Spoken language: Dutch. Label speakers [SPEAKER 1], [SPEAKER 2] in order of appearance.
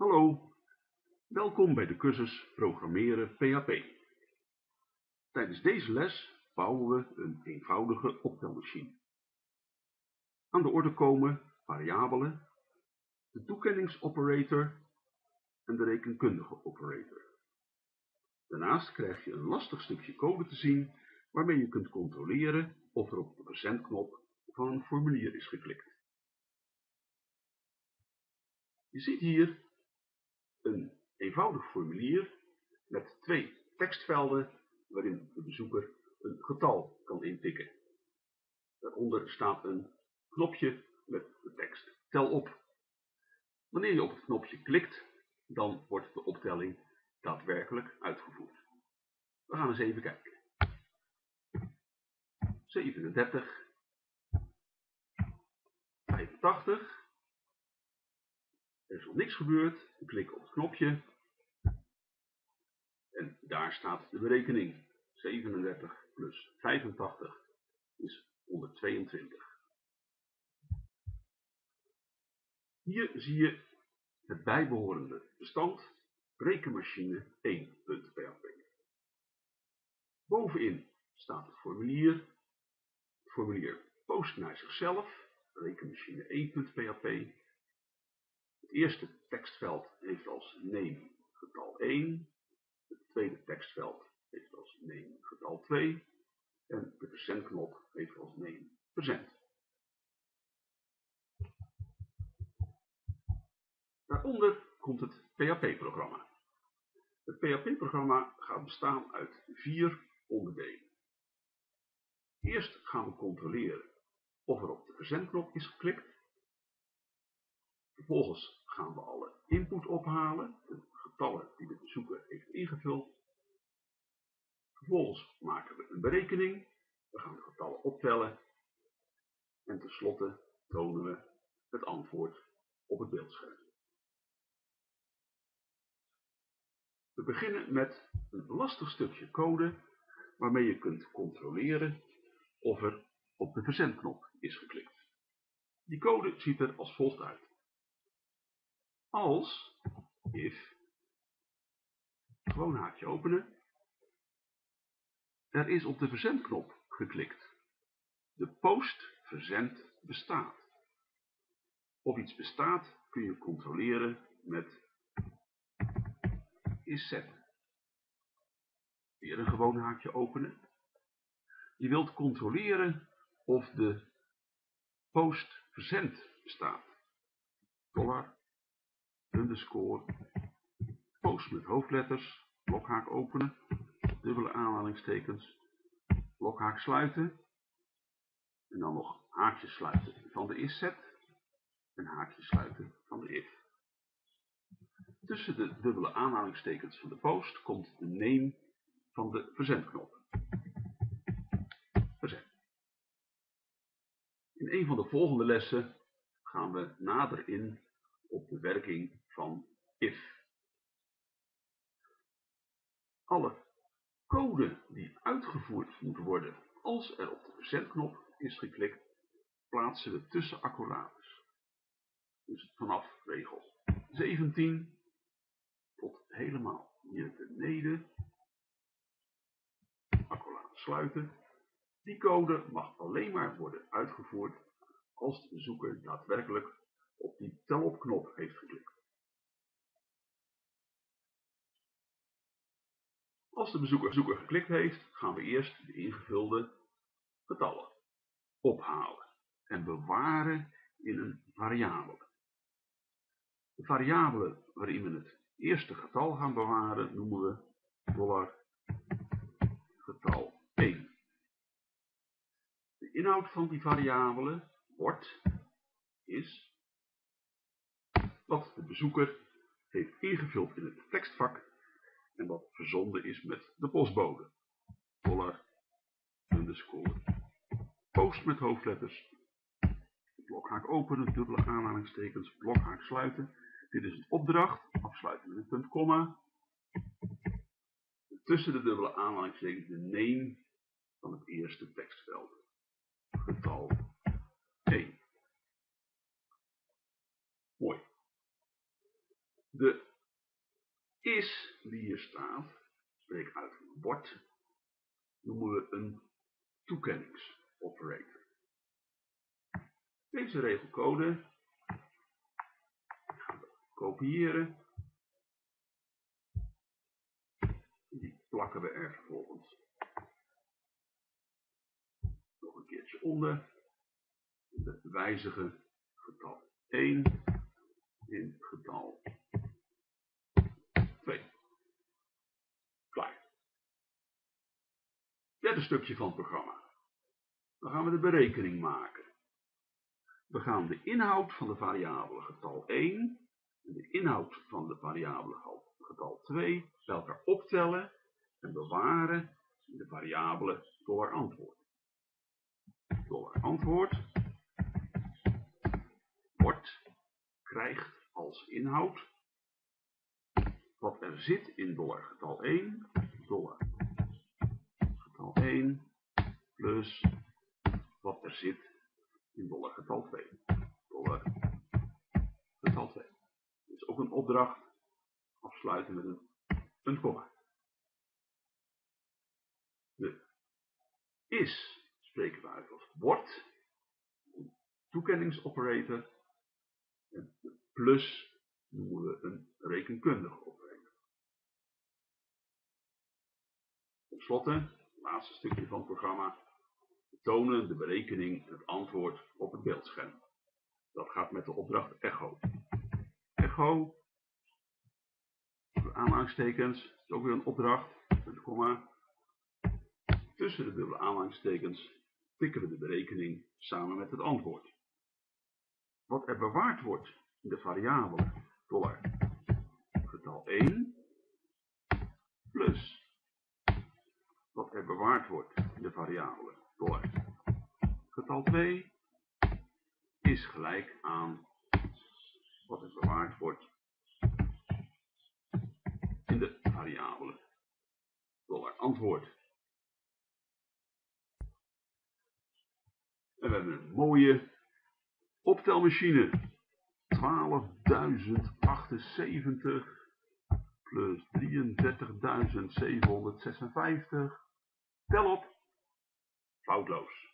[SPEAKER 1] Hallo, welkom bij de cursus Programmeren PHP. Tijdens deze les bouwen we een eenvoudige optelmachine. Aan de orde komen variabelen, de toekenningsoperator en de rekenkundige operator. Daarnaast krijg je een lastig stukje code te zien waarmee je kunt controleren of er op de verzendknop van een formulier is geklikt. Je ziet hier een eenvoudig formulier met 2 tekstvelden waarin de bezoeker een getal kan intikken. Daaronder staat een knopje met de tekst tel op. Wanneer je op het knopje klikt, dan wordt de optelling daadwerkelijk uitgevoerd. We gaan eens even kijken. 37, 85. Er is nog niks gebeurd. We klikken op het knopje. En daar staat de berekening. 37 plus 85 is 122. Hier zie je het bijbehorende bestand rekenmachine 1.php. Bovenin staat het formulier. Het formulier post naar zichzelf, rekenmachine 1.php. Het eerste tekstveld heeft als name getal 1. Het tweede tekstveld heeft als name getal 2. En de verzendknop heeft als name verzend. Daaronder komt het PHP-programma. Het PHP-programma gaat bestaan uit 4 onderdelen. Eerst gaan we controleren of er op de verzendknop is geklikt. Vervolgens gaan we alle input ophalen, de getallen die de bezoeker heeft ingevuld. Vervolgens maken we een berekening. We gaan de getallen optellen. En tenslotte tonen we het antwoord op het beeldscherm. We beginnen met een lastig stukje code waarmee je kunt controleren of er op de verzendknop is geklikt. Die code ziet er als volgt uit. Als if, gewoon haakje openen, er is op de verzendknop geklikt. De post verzend bestaat. Of iets bestaat kun je controleren met is set. Weer een gewoon haakje openen. Je wilt controleren of de post verzend bestaat. Dollar, underscore, post met hoofdletters, blokhaak openen, dubbele aanhalingstekens, blokhaak sluiten. En dan nog haakjes sluiten van de is set en haakjes sluiten van de if. Tussen de dubbele aanhalingstekens van de post komt de name van de verzendknop. Verzend. In een van de volgende lessen gaan we nader in op de werking van if. Alle code die uitgevoerd moet worden als er op de verzendknop is geklikt, plaatsen we tussen accolades. Dus vanaf regel 17 tot helemaal hier beneden, accolade sluiten. Die code mag alleen maar worden uitgevoerd als de bezoeker daadwerkelijk op die tel-op knop heeft geklikt. Als de bezoeker geklikt heeft, gaan we eerst de ingevulde getallen ophalen en bewaren in een variabele. De variabele waarin we het eerste getal gaan bewaren noemen we $getal 1. De inhoud van die variabele wordt, is wat de bezoeker heeft ingevuld in het tekstvak en wat verzonden is met de postbode. $underscore, post met hoofdletters, blokhaak openen, dubbele aanhalingstekens, blokhaak sluiten. Dit is een opdracht, afsluiten met een punt, komma. Tussen de dubbele aanhalingstekens de name van het eerste tekstveld. Getal 1. Mooi. De is die hier staat, spreek uit van wordt, noemen we een toekenningsoperator. Deze regelcode gaan we kopiëren. Die plakken we er vervolgens nog een keertje onder. We wijzigen getal 1 in getal 2. Klaar. Derde stukje van het programma. Dan gaan we de berekening maken. We gaan de inhoud van de variabele getal 1 en de inhoud van de variabele getal 2 bij elkaar optellen en bewaren in de variabele $antwoord. $antwoord wordt, krijgt als inhoud wat er zit in $getal 1, $getal 1 plus wat er zit in $getal 2. Getal 2. Dit is ook een opdracht. Afsluiten met een komma. De is spreken we uit als wordt. Een toekenningsoperator. En de plus noemen we een rekenkundige operator. Ten slotte, het laatste stukje van het programma. We tonen de berekening en het antwoord op het beeldscherm. Dat gaat met de opdracht echo. Echo, aanhalingstekens, is ook weer een opdracht, een komma. Tussen de dubbele aanhalingstekens tikken we de berekening samen met het antwoord. Wat er bewaard wordt in de variabele $getal 1 plus wat er bewaard wordt in de variabele $getal 2 is gelijk aan wat er bewaard wordt in de variabele $antwoord. En we hebben een mooie optelmachine. 12.078 plus 33.756. Tel op. Foutloos.